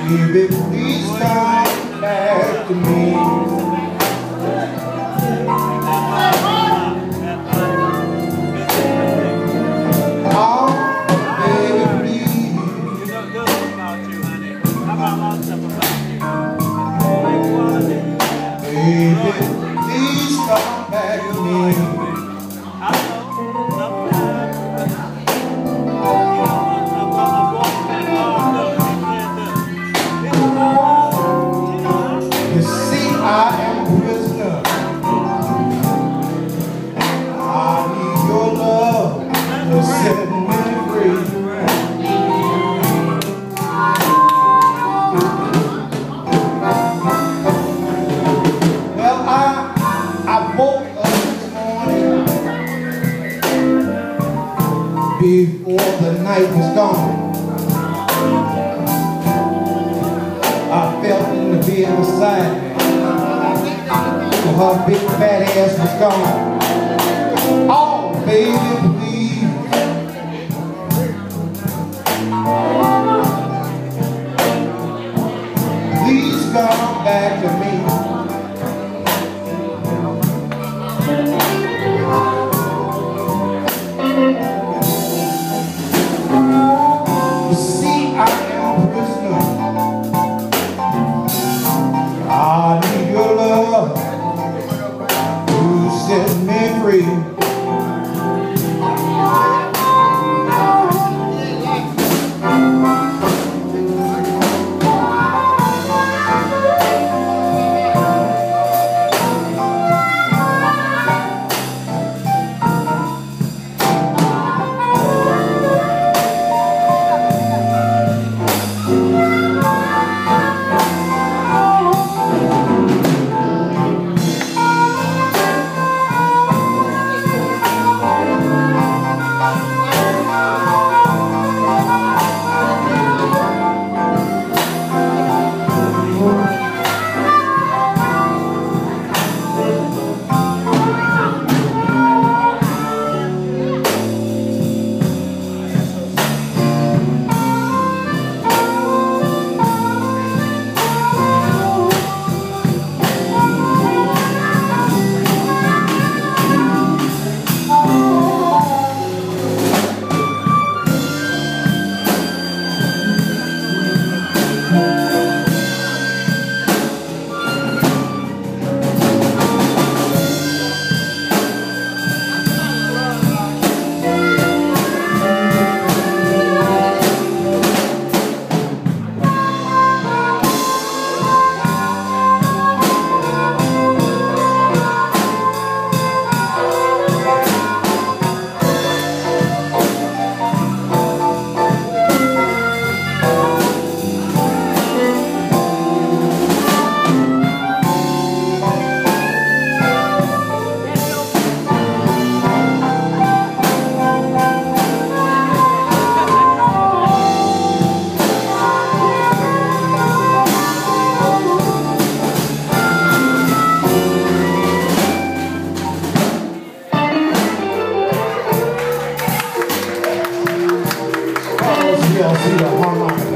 Baby, please come back to me. Baby, please come back to me. You see, I am a prisoner. I need your love to set me free. I woke up this morning before the night was gone. I felt in the bed beside me, her big fat ass was gone. Oh, baby, please. Please come back to me. You see, I am a prisoner. I need your love to set me free. See the harmonic.